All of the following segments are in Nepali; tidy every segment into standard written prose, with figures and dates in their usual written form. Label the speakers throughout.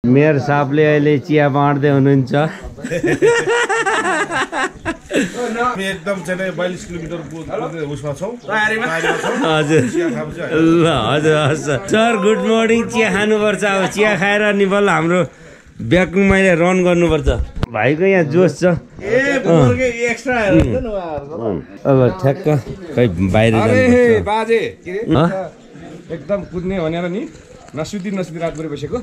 Speaker 1: मेयर साहबले अहिले चिया बाँड्दै हुनुहुन्छ।
Speaker 2: एकदम चाहिँ 42 किलोमिटर उसमा छौँ।
Speaker 1: हजुर ल हजुर हस् सर गुड मर्निङ। चिया खानुपर्छ। अब चिया खाएर नि बल्ल हाम्रो ब्याकमा मैले रन गर्नुपर्छ। भाइको यहाँ जोस छ। अब ठ्याक्क खै बाहिर
Speaker 3: बाजे एकदम कुद्ने भनेर नि नसुती रात गरे बसेको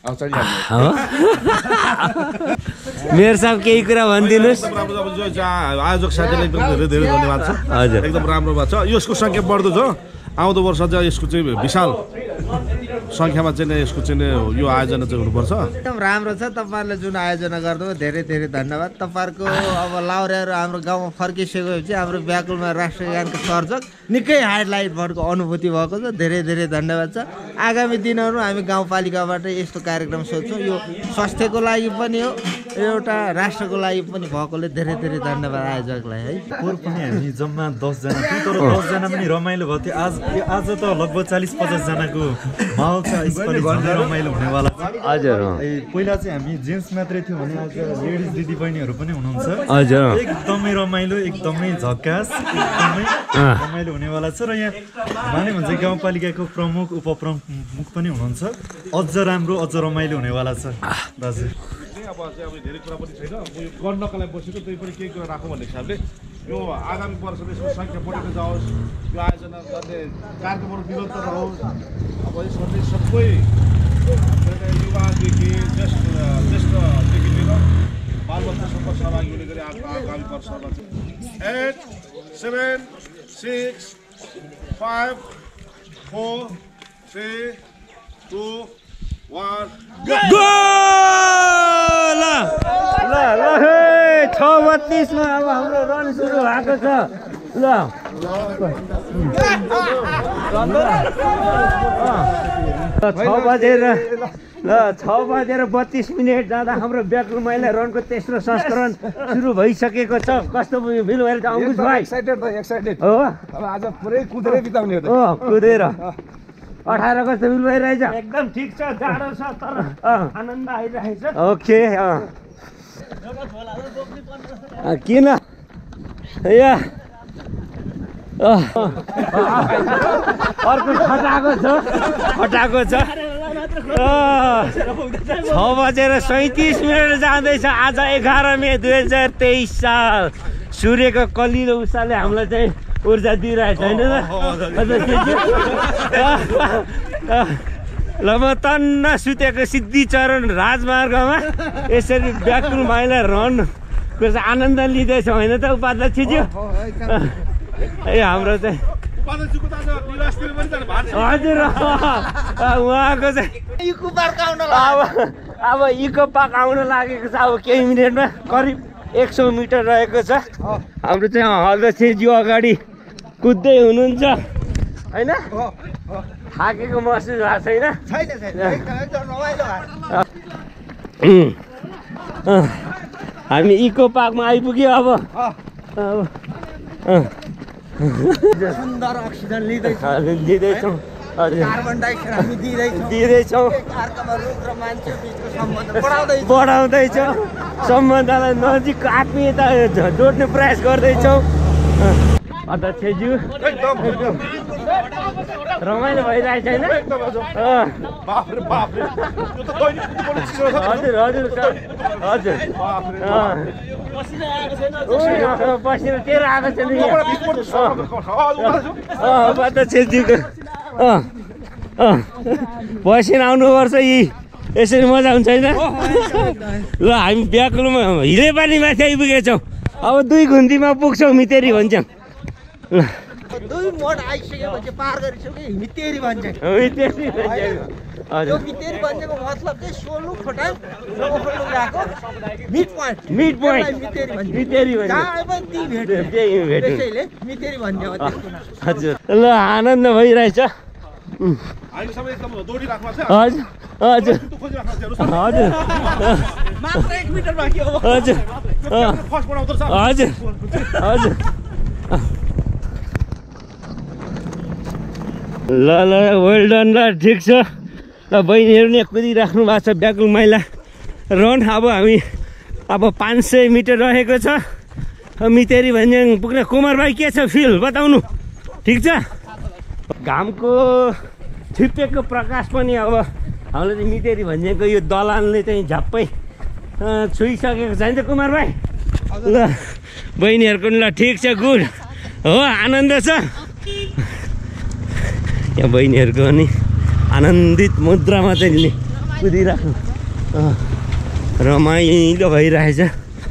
Speaker 1: मेयर साहब केही कुरा भनिदिनुहोस्।
Speaker 2: आयोजक साथीलाई एकदम धेरै धेरै धन्यवाद छ।
Speaker 1: हजुर
Speaker 2: एकदम राम्रो भएको छ। यसको सङ्ख्या बढ्दो छ। आउँदो वर्ष चाहिँ यसको चाहिँ विशाल सङ्ख्यामा चाहिँ यसको चाहिँ यो आयोजना चाहिँ हुनुपर्छ।
Speaker 4: एकदम राम्रो छ। तपाईँहरूले जुन आयोजना गर्नुभयो धेरै धेरै धन्यवाद। तपाईँहरूको अब लाउरेहरू हाम्रो गाउँमा फर्किसकेपछि हाम्रो व्याकुलमा राष्ट्रगानको सर्जक निकै हाइलाइट भएको अनुभूति भएको छ। धेरै धेरै धन्यवाद छ। आगामी दिनहरू हामी गाउँपालिकाबाट यस्तो कार्यक्रम सोध्छौँ। यो स्वास्थ्यको लागि पनि हो, एउटा राष्ट्रको लागि पनि भएकोले धेरै धेरै धन्यवाद आयोजकलाई है।
Speaker 5: पोहोर पनि हामी जम्मा 10 जना थियौँ, तर 10 जना पनि रमाइलो भयो थियो। आज त लगभग 40-50 जनाको माहौल छ। यसपालि झन् रमाइलो हुनेवाला छ।
Speaker 1: हजुर
Speaker 5: पहिला चाहिँ हामी जेन्ट्स मात्रै थियो भने आज लेडिज दिदीबहिनीहरू पनि हुनुहुन्छ।
Speaker 1: हजुर
Speaker 5: एकदमै रमाइलो, एकदमै झक्कास, एकदमै रमाइलो हुनेवाला छ। र यहाँ माने भन्छ गाउँपालिकाको प्रमुख उपप्रमुख पनि हुनुहुन्छ। अझ राम्रो, अझ रमाइलो हुनेवाला छ दाजु।
Speaker 2: अब धेरै कुरा पनि छैन। यो गर्नका लागि बसेको त्यही पनि केही कुरा राखौँ भन्ने हिसाबले यो आगामी वर्षमा यसको सङ्ख्या बढेर जाओस्। यो आयोजना गर्ने कार्यक्रमहरू निरन्तर रहोस्। अब यसमा चाहिँ सबै युवादेखि ज्येष्ठदेखि लिएर बालबच्चासम्म सहभागी हुने गरी आगामी वर्षमा 8 7 6 5 4 3 2 1
Speaker 1: गो ल ल ल 6:32 मा अब हाम्रो रन सुरु भएको छ। ल 6:32 जाँदा हाम्रो ब्याकल महिला रनको तेस्रो संस्करण सुरु भइसकेको छ। कस्तो फिल भएर अङ्कुश भाइ?
Speaker 3: एक्साइटेड
Speaker 1: हो
Speaker 3: अब आज पुरै कुदेरै बिताउने हो।
Speaker 1: कुदेर 18 कस्तो फिल भइरहेछ?
Speaker 6: एकदम ठिक छ। जाडो छ तर आनन्द आइरहेछ।
Speaker 1: ओके किन या अर्को खटाएको छ 6:37 जाँदैछ। आज 11 मे 2023 साल। सूर्यको कलिलो उषाले हामीलाई चाहिँ ऊर्जा दिइरहेछ होइन ल म तन्न सुतेको सिद्धिचरण राजमार्गमा यसरी व्याकुल महिला रनको आनन्द लिँदैछौँ होइन त उपाध्यक्षज्यू? हाम्रो चाहिँ हजुर उहाँको चाहिँ अब इको पार्क आउन लागेको छ। अब केही मिनटमा करिब 100 मिटर रहेको छ। हाम्रो चाहिँ अध्यक्षज्यू अगाडि कुद्दै हुनुहुन्छ होइन? थाकेको महसुस भएको छैन? हामी इको पार्कमा आइपुग्यो। अब
Speaker 4: सुन्दर अक्सिजन
Speaker 1: लिँदैछौँ। हजुर
Speaker 4: कार्बन डाइअक्साइड हामी
Speaker 1: दिँदैछौँ। बढाउँदैछौँ। सम्बन्धलाई नजिक आत्मीयता जोड्ने प्रयास गर्दैछौँ। अध्यक्षज्यू रमाइलो भइरहेछ होइन? हजुर हजुर हजुर पसिना तेरो आएको छैन अध्यक्षज्यूको। पसिना आउनुपर्छ। यी यसरी मजा हुन्छ होइन? ल हामी ब्याकुलमा हिलेपानी माथि आइपुगेछौँ। अब 2 घुन्तीमा पुग्छौँ मितेरी भन्छौँ। ल
Speaker 4: 2 मोड आइसकेपछि पार गरिसक्यो मितेरी भन्छ।
Speaker 1: मितेरी
Speaker 4: यो मितेरी भन्नेको मतलब चाहिँ सोलु खोटाङ ओखलु गएको मिड पोइन्ट मितेरी भन्छ।
Speaker 1: मितेरी भन्छ।
Speaker 4: जहाँ पनि ती भेट त्यसैले मितेरी भन्ने हो त्यसको नाम।
Speaker 1: हजुर ल आनन्द भइरहेछ।
Speaker 2: अहिलेसम्म एकदम दौडिराख्नु छ।
Speaker 1: हजुर हजुर हजुर
Speaker 6: मात्र 1 मिटर बाँकी हो।
Speaker 1: हजुर
Speaker 2: फर्स्ट बनाउँदो रहेछ।
Speaker 1: हजुर हजुर ल ल वेल डन ल ठिक छ। ल बहिनीहरू नै कुदिराख्नु भएको छ व्याकुल माइला रन। अब हामी 500 मिटर रहेको छ मितेरी भन्ज्याङ पुग्ने। कुमार भाइ के छ फिल बताउनु? ठिक छ? घामको छिप्पेको प्रकाश पनि अब हामीले चाहिँ मितेरी भन्ज्याङको यो दलानले चाहिँ झ्याप्पै छुइसकेको छ नि त कुमार भाइ। ल बहिनीहरूको नि ल ठिक छ, गुड हो, आनन्द छ यहाँ बहिनीहरूको नि आनन्दित मुद्रामा चाहिँ कुदिराख्नु रमाइलो भइरहेछ।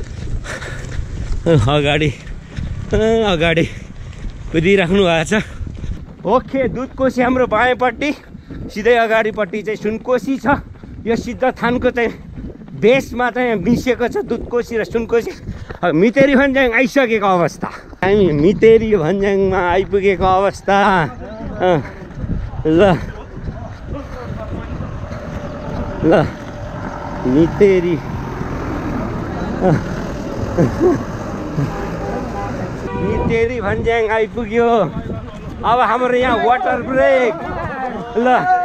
Speaker 1: अगाडि कुदिराख्नु भएको छ। ओके, दुधकोशी हाम्रो बायाँपट्टि, सिधै अगाडिपट्टि चाहिँ सुनकोशी छ। यो सिद्धथानको चाहिँ बेसमा चाहिँ मिसिएको छ दुधकोशी र सुनकोशी। मितेरी भन्ज्याङ आइसकेको अवस्था, हामी मितेरी भन्ज्याङमा आइपुगेको अवस्था। ल मितेरी भन्ज्याङ आइपुग्यो। अब हाम्रो यहाँ वाटर ब्रेक। ल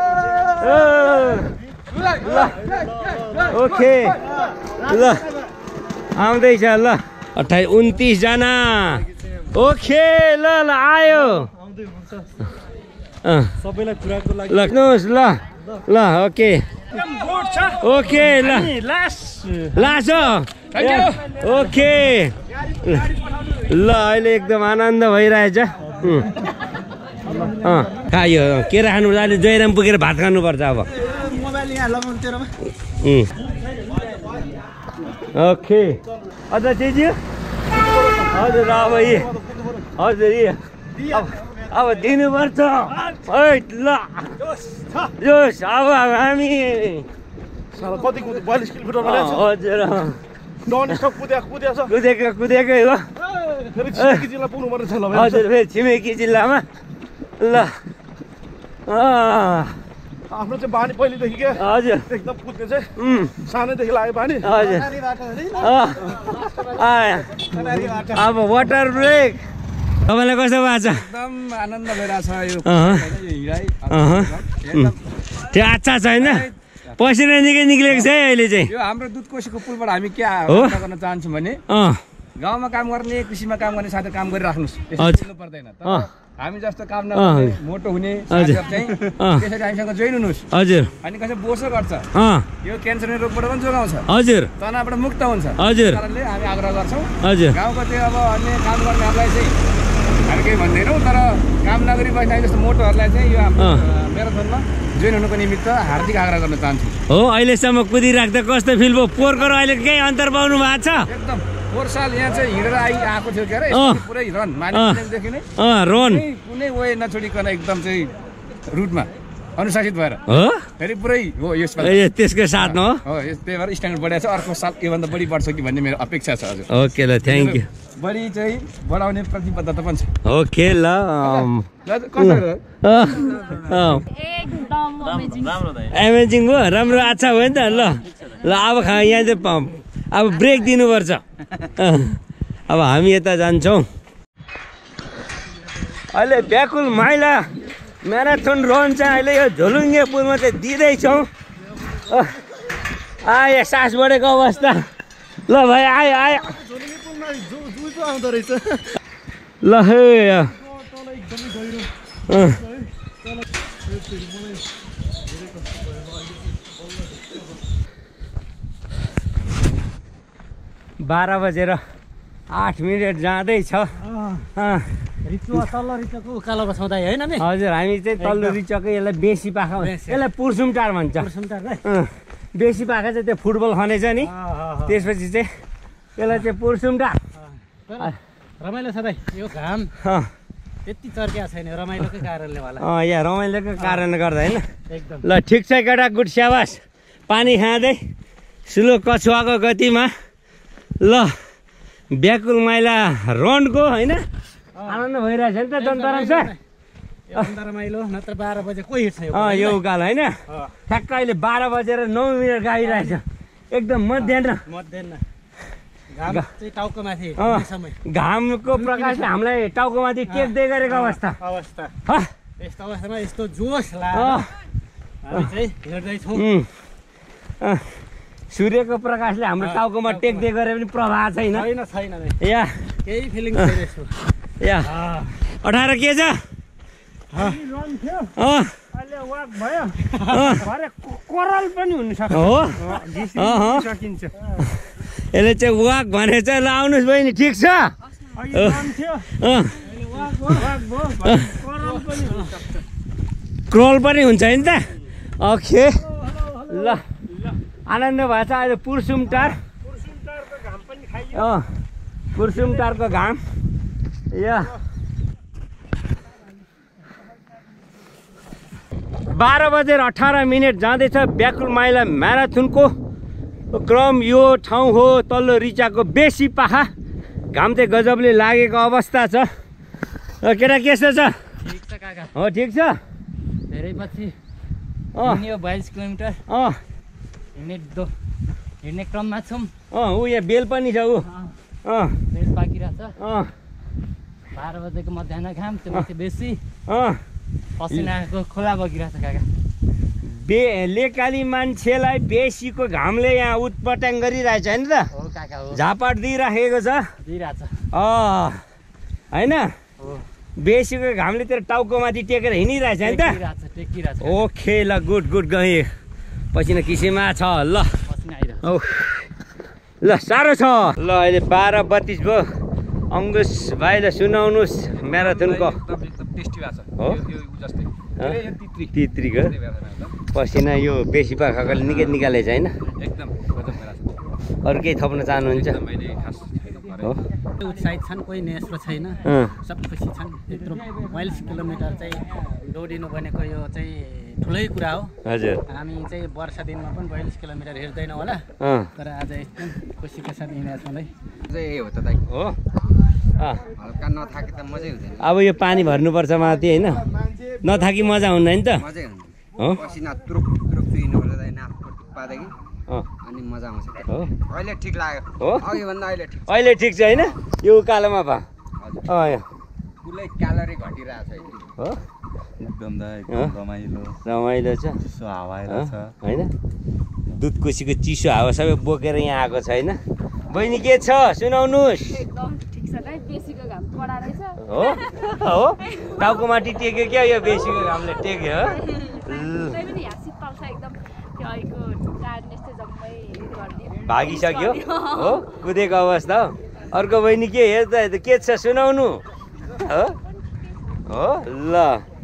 Speaker 1: ओके, ल आउँदैछ। ल 28-29 जना। ओके, ल आयो
Speaker 5: सबैलाई कुराको लागि
Speaker 1: लग्नुहोस्। ल ओके ओके, ल लास ओके। ल अहिले एकदम आनन्द भइरहेछ। खायो के राख्नु? अहिले जयराम पुगेर भात खानुपर्छ अब। ओके अझ चिज हजुर अब दिनुपर्छ। ल जोस् अब हामी
Speaker 2: कति 42 किलोमिटरमा
Speaker 1: हजुर कुदेकै हो।
Speaker 2: फेरि छिमेकी जिल्ला पुग्नु पर्ने छ। ल
Speaker 1: हजुर फेरि छिमेकी जिल्लामा। ल
Speaker 2: आफ्नो चाहिँ बानी पहिलेदेखि के
Speaker 1: हजुर
Speaker 2: एकदम कुद्ने चाहिँ सानैदेखि लाग्यो बानी।
Speaker 1: हजुर अब वाटर ब्रेक तपाईँलाई कस्तो भएको छ?
Speaker 3: एकदम आनन्द भइरहेछ यो
Speaker 1: त्यो अच्छा छैन? पसिना निकै निक्लेको छ है अहिले चाहिँ।
Speaker 3: यो हाम्रो दुधकोशीको पुलबाट हामी के गर्न चाहन्छौँ भने गाउँमा काम गर्ने, कृषिमा काम गर्ने साथै काम गरिराख्नुहोस्, त्यसो पर्दैन। हामी जस्तो काम नगर्ने मोटो हुने साथीहरु चाहिँ त्यसरी हामीसँग जोइन हुनुहोस्।
Speaker 1: हजुर।
Speaker 3: अनि कसै बोसो गर्छ, यो क्यान्सर रोगबाट पनि जोगाउँछ।
Speaker 1: हजुर।
Speaker 3: तनावबाट मुक्त हुन्छ।
Speaker 1: हजुर।
Speaker 3: कारणले हामी आग्रह गर्छौँ।
Speaker 1: हजुर।
Speaker 3: गाउँको चाहिँ अब अन्य काम गर्नेहरूलाई चाहिँ हामी केही भन्दैनौँ, तर काम नगरी बस्ने जस्तो मोटोहरूलाई चाहिँ यो हाम्रो म्याराथनमा जोइन हुनुको निमित्त हार्दिक आग्रह गर्न चाहन्छु।
Speaker 1: हो, अहिलेसम्म कुदिराख्दा कस्तो फिल भयो? पोहोरको र अहिले केही अन्तर पाउनु भएको छ?
Speaker 3: एकदम। पोहोर साल यहाँ चाहिँ हिँडेर आएको थियो के अरे, पुरै रन मानिसदेखि नै
Speaker 1: रन
Speaker 3: कुनै वे नछोडिकन एकदम चाहिँ रुटमा अनुशासित भएर
Speaker 1: हो।
Speaker 3: फेरि पुरै हो यसपालि
Speaker 1: त्यसको साथमा
Speaker 3: हो। त्यही भएर स्ट्यान्डर्ड बढाएको छ। अर्को साल योभन्दा बढी बढ्छ कि भन्ने मेरो अपेक्षा छ। हजुर
Speaker 1: ओके, ल थ्याङ्क यू।
Speaker 3: बढी चाहिँ बढाउने प्रतिबद्धता पनि छ।
Speaker 1: ओके, ल एमेजिङ हो, राम्रो अच्छा भयो नि त। ल अब यहाँ चाहिँ अब ब्रेक दिनुपर्छ। अब हामी यता जान्छौँ। अहिले व्याकुल माइला म्याराथन रन चाहिँ अहिले यो झोलुङ्गे पुलमा चाहिँ दिँदैछौँ। आयो सास बढेको अवस्था। ल भाइ आयो ल हे बाह्र बजेर 8 मिनट जाँदैछ।
Speaker 6: उकालो बसाउँदा होइन नि?
Speaker 1: हजुर, हामी चाहिँ तल्लो रिचकै यसलाई बेसी पाखा, यसलाई पुर्सुमटार भन्छ। बेसी पाखा चाहिँ त्यो फुटबल खनेछ नि, त्यसपछि चाहिँ यसलाई चाहिँ पुर्सुमटार।
Speaker 6: रमाइलो छ दाइ, यो घाम त्यति चर्किया छैन, रमाइलोकै कारणले होला।
Speaker 1: यहाँ रमाइलोको कारणले गर्दा होइन।
Speaker 6: एकदम।
Speaker 1: ल ठिक छ केटा, गुड स्याबास। पानी खाँदै स्लो कछुवाको गतिमा ल व्याकुल माइला रनको होइन आनन्द भइरहेछ नि त जनताराम सर।
Speaker 6: रमाइलो नत्र 12 बजे कोही हिँड्छ
Speaker 1: यो उकालो होइन। ठ्याक्क अहिले 12 बजेर 9 मिनट गाइरहेछ। एकदम मध्याह
Speaker 6: घाम चाहिँ टाउकोमाथि समय
Speaker 1: घामको प्रकाशले हामीलाई टाउकोमाथि टेक्दै गरेको अवस्था।
Speaker 6: यस्तो अवस्थामा यस्तो जोस लाग्यो। हामी चाहिँ हेर्दैछौँ।
Speaker 1: सूर्यको प्रकाशले हाम्रो टाउकोमा टेक्दै गरे पनि प्रभाव छैन।
Speaker 6: छैन
Speaker 1: या
Speaker 6: केही फिलिङ छैन यसको।
Speaker 1: या 18 के छ?
Speaker 6: अहिले वाक भयो। भरे कोरल पनि हुन सक्छ।
Speaker 1: हो
Speaker 6: सकिन्छ।
Speaker 1: यसले चाहिँ वाक भने चाहिँ ल आउनुहोस् बहिनी ठिक छ। क्रोल पनि हुन्छ नि त। ओके ल आनन्द भएछ अहिले पुर्सुमटार। पुर्सुमटारको घाम या 12:18 जाँदैछ व्याकुल माइला म्याराथनको क्रम। यो ठाउँ हो तल्लो रिचाको बेसी पाखा। घाम चाहिँ गजबले लागेको अवस्था छ। केटा कस्तो छ?
Speaker 7: ठिक छ काका।
Speaker 1: हो ठिक छ।
Speaker 7: धेरै पछि हिँड्यो 22 किलोमिटर हिँड्ने क्रममा छौँ।
Speaker 1: ऊ यहाँ बेल पनि छ। ऊ
Speaker 7: बेल पाकिरहेछ। 12 बजेको मध्याह घाम त्यो माथि बेसी पसिनाको खोला बगिरहेछ काका।
Speaker 1: लेकाली मान्छेलाई बेसीको घामले यहाँ उत्पटाङ गरिरहेछ होइन त?
Speaker 7: हो काका हो।
Speaker 1: झापाट दिइराखेको छ।
Speaker 7: दिइरहेछ
Speaker 1: होइन? बेसीको घामले तेरो टाउकोमाथि टेकेर हिँडिरहेछ नि त?
Speaker 7: टेकिरहेछ।
Speaker 1: ओके ल गुड गुड गएँ। पसिना किसिममा छ ल।
Speaker 7: पसिना आइरहेछ।
Speaker 1: ल साह्रो छ। ल अहिले 12:32 भयो। अङ्कुश भाइलाई सुनाउनुहोस् म्याराथनको।
Speaker 3: टेस्टी भएको छ।
Speaker 1: हो
Speaker 3: जस्तै
Speaker 1: तित्रीको पसिना यो बेसी पाखाकोले निकै निकालेछ होइन?
Speaker 3: एकदम गजब भइरहेछ।
Speaker 1: अरू केही थप्न चाहनुहुन्छ?
Speaker 3: मैले खास
Speaker 1: हो
Speaker 6: उत्साहित छन्, कोही नेस्रो छैन, सब खुसी छन्। यत्रो 42 किलोमिटर चाहिँ दौडिनु भनेको यो चाहिँ ठुलै कुरा हो।
Speaker 1: हजुर
Speaker 6: हामी चाहिँ वर्षा दिनमा पनि 42 किलोमिटर हिँड्दैनौँ होला, तर आज एकदम खुसीका साथ हिँडेका छौँ है।
Speaker 3: यही हो त दाइ।
Speaker 1: हो
Speaker 3: हल्का नथाके त मजै हुँदैन।
Speaker 1: अब यो पानी भर्नुपर्छ माथि होइन? नथाकी मजा हुँदैन त?
Speaker 3: मजै हुँदैन।
Speaker 1: हो
Speaker 3: पसिना तुरुक तुरुक चुहिनुपर्छ दाइ नाकको टुप्पादेखि अनि मजा आउँछ।
Speaker 1: हो
Speaker 3: अहिले ठिक लाग्यो।
Speaker 1: हो
Speaker 3: अघि भन्दा अहिले ठिक।
Speaker 1: अहिले ठिक छ होइन? यो उकालोमा भा
Speaker 3: फुलै क्यालोरी घटिरहेछ
Speaker 1: हो
Speaker 5: एकदम रमाइलो
Speaker 1: रमाइलो छ।
Speaker 5: चिसो हावा आइरहेछ
Speaker 1: होइन? दुधकोसीको चिसो हावा सबै बोकेर यहाँ आएको छ होइन? बहिनी के छ सुनाउनुहोस्।
Speaker 8: एकदम ठिक छ गाई, बेसीको घाम कडा रहेछ।
Speaker 1: हो हो टाउको माथि टेक्यो क्या यो बेसीको घामले टेक्यो हो?
Speaker 8: तै पनि यहाँ शीतल छ एकदम। त्यो अहिलेको टायर्डनेस चाहिँ जम्मै गरिदियो,
Speaker 1: भागिसक्यो हो कुदेको अवस्था हो। अर्को बहिनी के हेर्दा के छ सुनाउनु हो? हो ल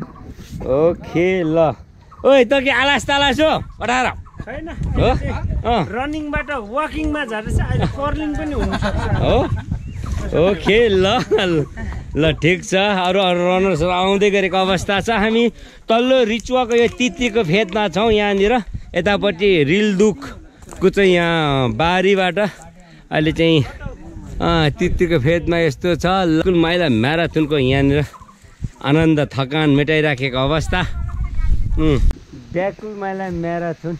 Speaker 1: ओके ल। ओइ त के आलास तालास हो 18
Speaker 6: छैन
Speaker 1: हो?
Speaker 6: रनिङबाट वाकिङमा झरेछ, अहिले कर्लिङ पनि हुनसक्छ।
Speaker 1: हो ओके ल ल ठिक छ। अरू रनर्स आउँदै गरेको अवस्था छ। हामी तल्लो रिचुवाको यो तित्रीको फेदमा छौँ। यहाँनिर यतापट्टि रिलदुखको चाहिँ यहाँ बारीबाट अहिले चाहिँ तित्रीको फेदमा यस्तो छ। व्याकुल माइला म्याराथनको यहाँनिर आनन्द थकान मेटाइराखेको अवस्था। व्याकुल माइला म्याराथन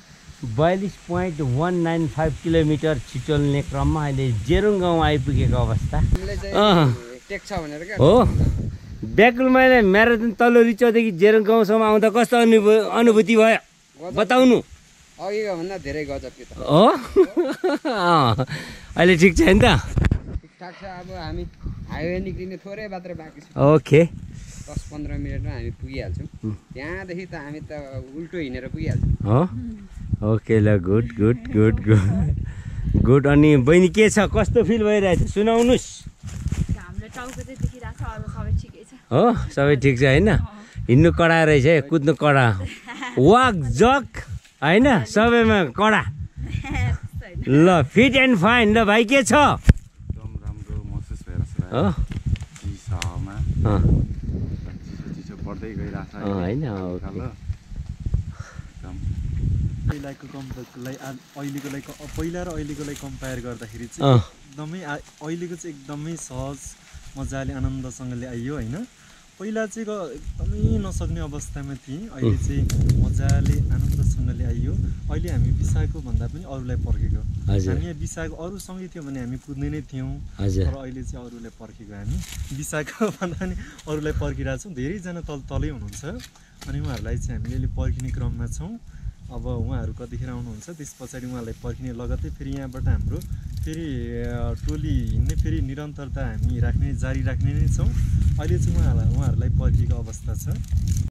Speaker 1: 42.195 किलोमिटर छिटोल्ने क्रममा अहिले जेरुङ गाउँ आइपुगेको अवस्था हो। व्याकुल माइला म्याराथन तल्लो रिचौदेखि जेरुङ गाउँसम्म आउँदा कस्तो अनुभूति भयो बताउनु?
Speaker 3: अघिको भन्दा धेरै गजब
Speaker 1: हो अहिले ठिक छ नि त?
Speaker 3: ठिकठाक छ। अब हामी हाइवे निक्लिने थोरै मात्र बाँकी छ।
Speaker 1: ओके
Speaker 3: 10-15 मिनटमा हामी पुगिहाल्छौँ। त्यहाँदेखि त हामी त उल्टो हिँडेर पुगिहाल्छौँ।
Speaker 1: हो ओके ल good good good good good. अनि बहिनी के छ, कस्तो फिल भइरहेछ सुनाउनुहोस्।
Speaker 8: हाम्रो टाउको चाहिँ देखिरहेछ, अरू सबै ठिकै छ।
Speaker 1: हो सबै ठिक छ होइन? हिँड्नु कडा रहेछ है, कुद्नु कडा, वाक जक होइन सबैमा कडा। ल फिट एन्ड फाइन ल भाइ के छ?
Speaker 5: एकदम राम्रो महसुस भइरहेछ
Speaker 1: हो
Speaker 5: चिसो हावामा चिसो बढ्दै गइरहेछ
Speaker 1: होइन?
Speaker 5: अहिलेकोलाई पहिला र अहिलेकोलाई कम्पेयर गर्दाखेरि चाहिँ एकदमै अहिलेको चाहिँ एकदमै सहज मजाले आनन्दसँगले आइयो होइन? पहिला चाहिँ एकदमै नसक्ने अवस्थामा थिएँ, अहिले चाहिँ मजाले आनन्दसँगले आइयो। अहिले हामी बिसाएको भन्दा पनि अरूलाई पर्खेको। हामी यहाँ बिसाएको अरूसँगै थियो भने हामी कुद्ने नै थियौँ, तर अहिले चाहिँ अरूलाई पर्खेको। हामी बिसाएको भन्दा पनि अरूलाई पर्खिरहेछौँ। धेरैजना तलै हुनुहुन्छ अनि उहाँहरूलाई चाहिँ हामीले अहिले पर्खिने क्रममा छौँ। अब उहाँहरू कतिखेर आउनुहुन्छ त्यस पछाडि उहाँहरूलाई पर्खिने लगत्तै फेरि यहाँबाट हाम्रो फेरि टोली हिँड्ने फेरि निरन्तरता हामी जारी राख्ने नै छौँ। अहिले चाहिँ उहाँहरूलाई पर्खिएको अवस्था छ।